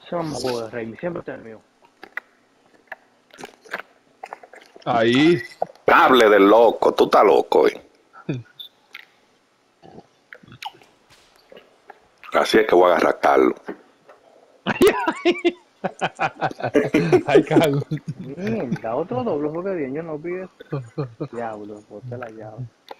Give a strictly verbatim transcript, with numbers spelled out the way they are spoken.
Eso no me jodas, Rey, siempre está el mío. Ahí. Cable del loco, tú estás loco hoy. Así es que voy a agarrar a Carlos. Ay, Carlos. Mierda, otro doble fue que bien, yo no vi eso. Diablo, boté la llave.